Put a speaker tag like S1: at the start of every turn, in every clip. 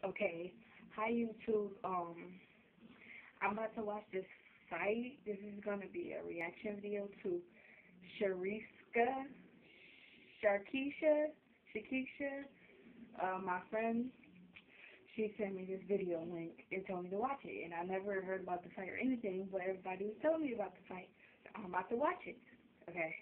S1: Okay. Hi YouTube. I'm about to watch this fight. This is gonna be a reaction video to Shariska, Sharkiesha. My friend, she sent me this video link and told me to watch it, and I never heard about the fight or anything, but everybody was telling me about the fight. So I'm about to watch it. Okay.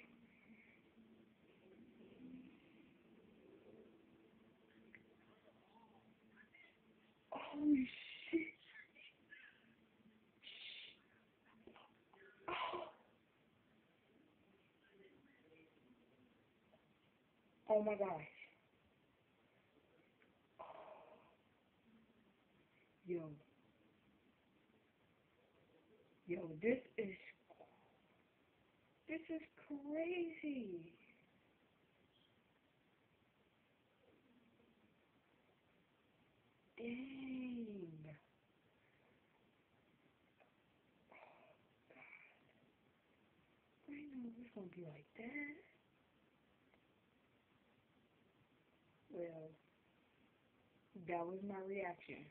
S1: Oh shit. Oh my gosh. Yo, yo, this is crazy. Dang. I didn't know it was gonna be like that. Well, that was my reaction.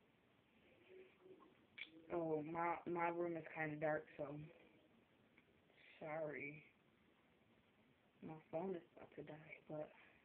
S1: Oh, my room is kind of dark, so sorry. My phone is about to die, but